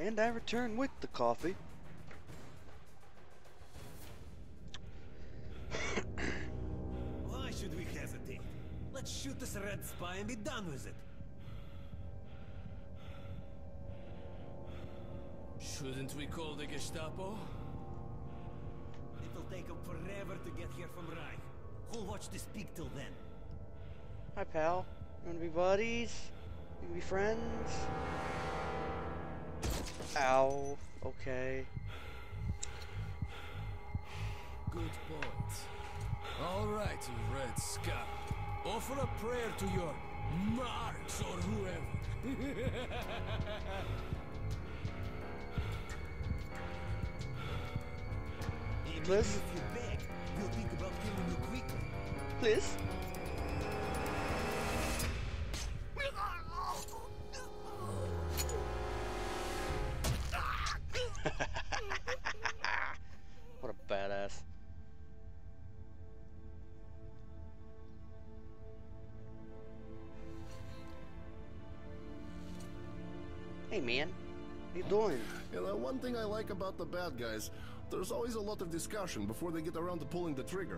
And I return with the coffee. Why should we hesitate? Let's shoot this red spy and be done with it. Shouldn't we call the Gestapo? It'll take them forever to get here from Reich. Who'll watch this peak till then? Hi, pal. You wanna be buddies? You wanna be friends? Ow. Okay. Good point. All right, you Red Scum. Offer a prayer to your Marx or whoever. Maybe Please? if you beg, we'll think about killing you quickly. Please? What a badass. Hey man, how you doing? You know, one thing I like about the bad guys, there's always a lot of discussion before they get around to pulling the trigger.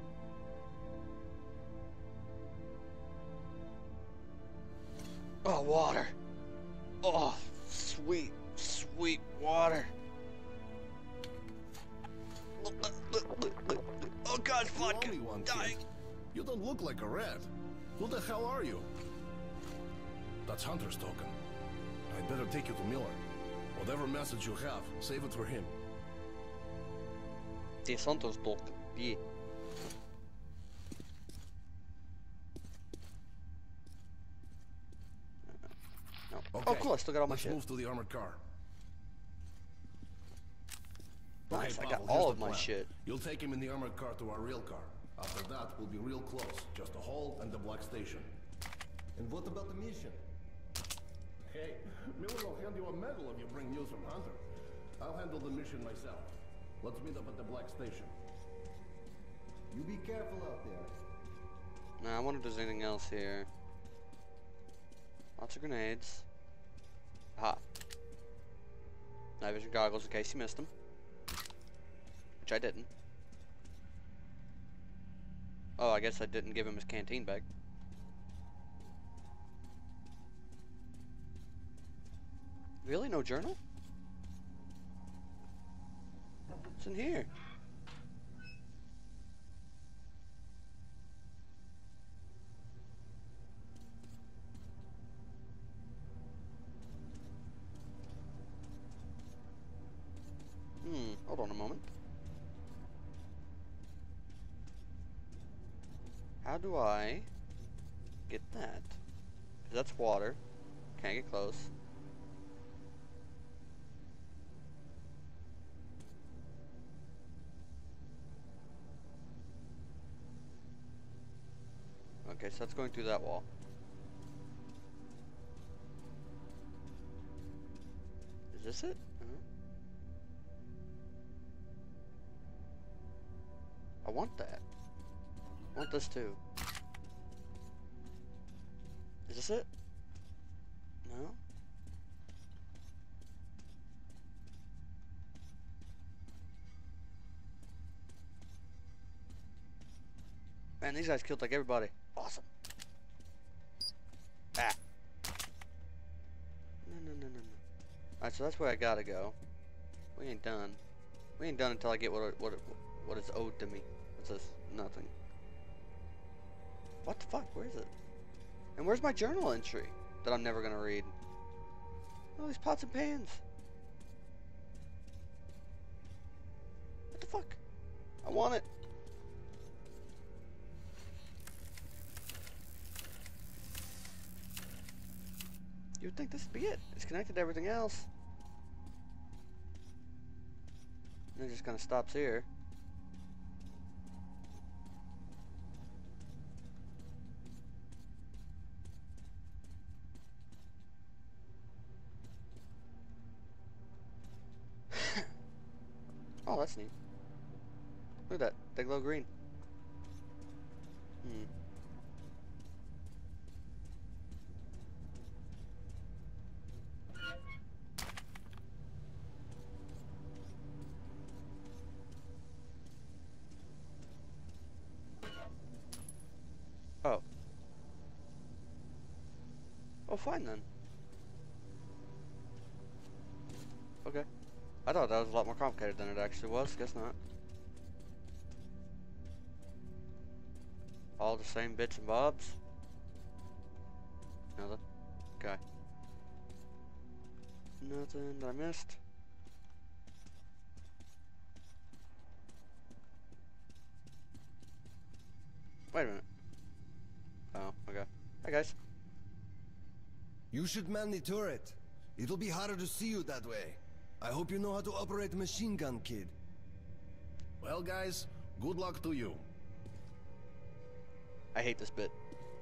Oh, water. Oh, sweet, sweet water. Oh God, You vodka. owe me one, Dying. kid. You don't look like a rat. Who the hell are you? That's Hunter's token. I'd better take you to Miller. Whatever message you have, save it for him. Det är Santos dock. Yeah. No. Okay, Oh, cool. I still got all my let's shit. move to the armored car. Nice. Okay, I got Pavel, all here's of the my plan. shit. You'll take him in the armored car to our real car. After that, we'll be real close. Just a hall and the black station. And what about the mission? Hey, Miller will hand you a medal if you bring news from Hunter. I'll handle the mission myself. Let's meet up at the black station. You be careful out there. Nah, I wonder if there's anything else here. Lots of grenades. Aha. Night vision goggles in case you missed them. Which I didn't. Oh, I guess I didn't give him his canteen bag. Really? No journal? What's in here? Hold on a moment. How do I get that? 'Cause that's water. Can't get close. Okay, so that's going through that wall. Is this it? I want that. I want this too. Is this it? No? Man, these guys killed like everybody. Awesome. Ah. No. Alright, so that's where I gotta go. We ain't done. We ain't done until I get what is owed to me. What's this? Nothing. What the fuck? Where is it? And where's my journal entry that I'm never gonna read? All these pots and pans. What the fuck? I want it. You would think this would be it. It's connected to everything else. And it just kind of stops here. Oh, that's neat. Look at that. They glow green. Oh, fine then. Okay. I thought that was a lot more complicated than it actually was. Guess not. All the same bits and bobs. Nothing. Okay. Nothing that I missed. Wait a minute. Oh, okay. Hi guys. You should man the turret. It'll be harder to see you that way. I hope you know how to operate a machine gun, kid. Well, guys, good luck to you. I hate this bit.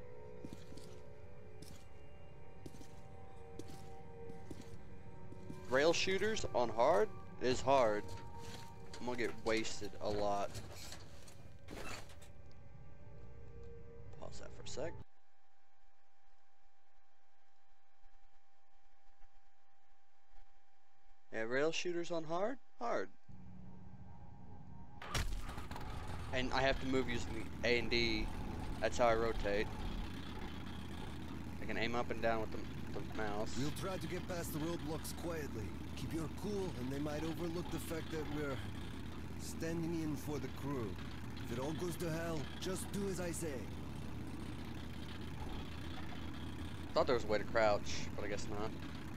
Rail shooters on hard is hard. I'm gonna get wasted a lot. Pause that for a sec. Yeah, rail shooters on hard? Hard. And I have to move using the A and D. That's how I rotate. I can aim up and down with the mouse. We'll try to get past the roadblocks quietly. Keep your cool, and they might overlook the fact that we're standing in for the crew. If it all goes to hell, just do as I say. Thought there was a way to crouch, but I guess not.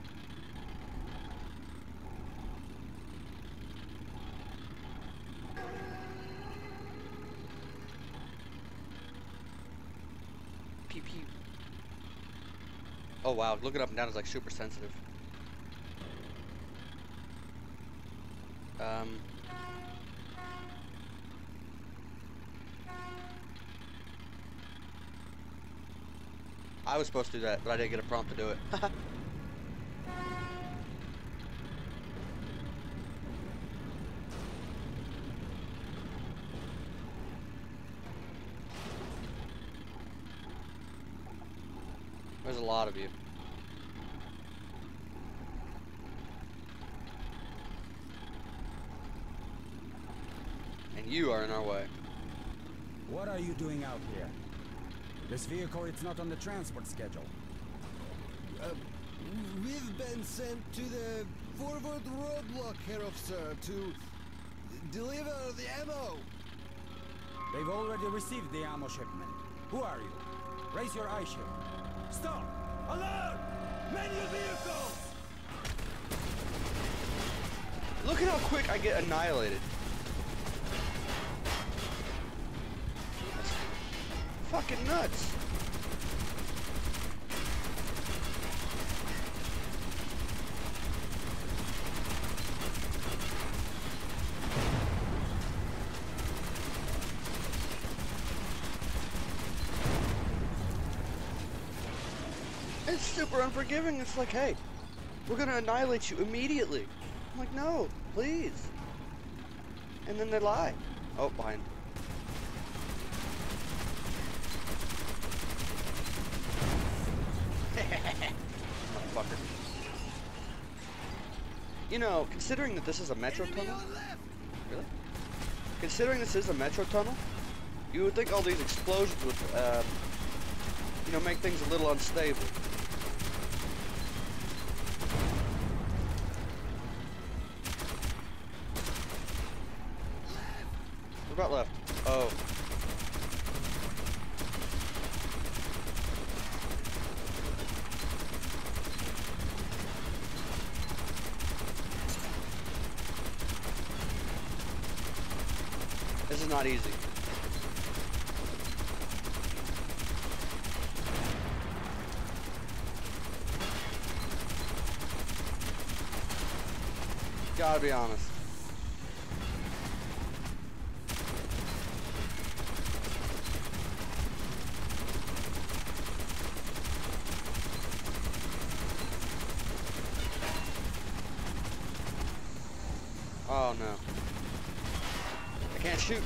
Pew pew. Oh wow, looking up and down is like super sensitive. I was supposed to do that, but I didn't get a prompt to do it. There's a lot of you. And you are in our way. What are you doing out here? This vehicle is not on the transport schedule. We've been sent to the forward roadblock, Herr Officer, to deliver the ammo. They've already received the ammo shipment. Who are you? Raise your eye shield. Stop! Alert! Manual vehicles! Look at how quick I get annihilated. That's fucking nuts. It's super unforgiving. It's like, hey, we're gonna annihilate you immediately. I'm like, no, please. And then they lie. Oh, behind. Motherfucker. You know, considering that this is a metro tunnel. Really? Considering this is a metro tunnel, you would think all these explosions would, you know, make things a little unstable. What about left? Oh. This is not easy. Gotta be honest. Oh no. I can't shoot.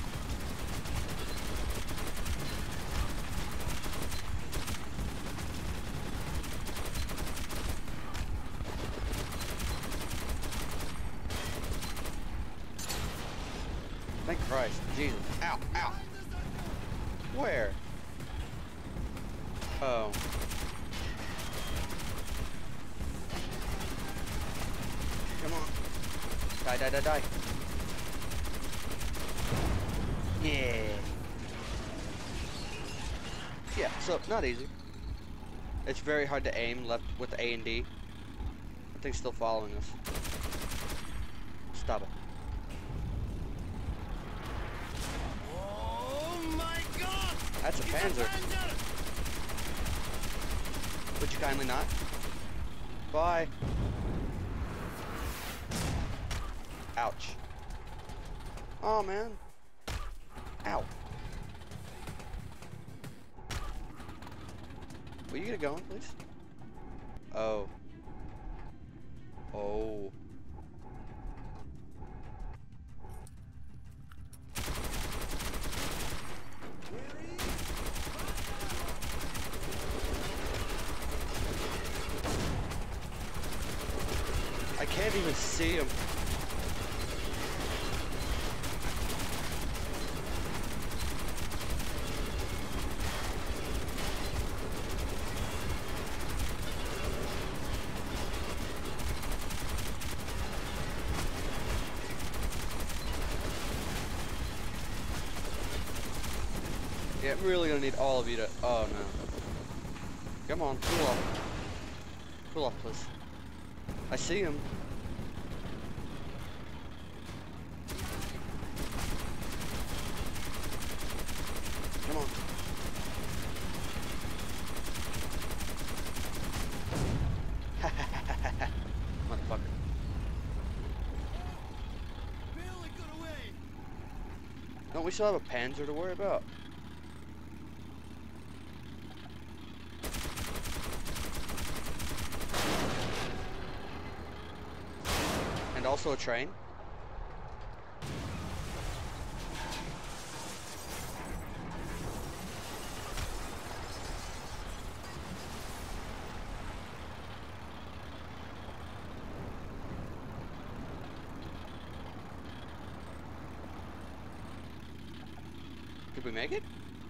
Thank Christ. Jesus. Ow, ow. Where? Oh. Die, die, die, die. Yeah. Yeah, so, not easy. It's very hard to aim left with A and D. I think still following us. Stop it. Oh my god! That's a It's Panzer. Would you kindly not? Bye. Ouch. Oh, man. Ow. Will you get it going, please? Oh. Oh. I can't even see him. Yeah, I'm really gonna need all of you to. Oh no. Come on, cool off. Cool off, please. I see him. Come on. Motherfucker. Barely got away. Don't we still have a Panzer to worry about? And also a train? Did we make it?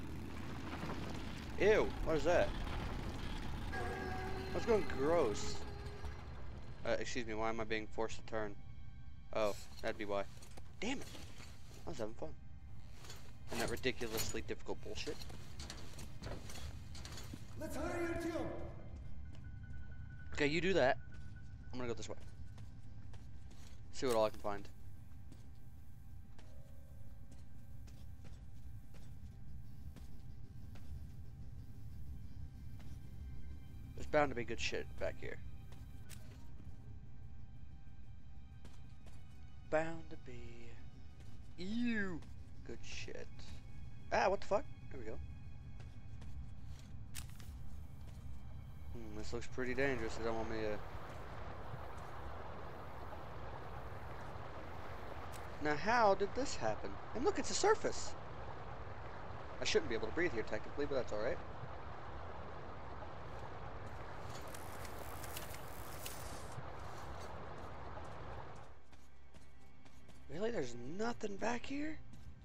Ew, what is that? That's going gross. Excuse me, why am I being forced to turn? Oh, that'd be why. Damn it! I was having fun. And that ridiculously difficult bullshit. Let's hurry and jump. Okay, you do that. I'm gonna go this way. See what all I can find. There's bound to be good shit back here. Bound to be. Ew! Good shit. Ah, what the fuck? There we go. This looks pretty dangerous. They don't want me to. Now, how did this happen? And look, it's a surface! I shouldn't be able to breathe here technically, but that's alright. Really? There's nothing back here?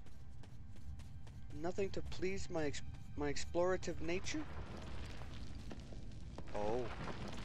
Nothing to please my explorative nature? Oh.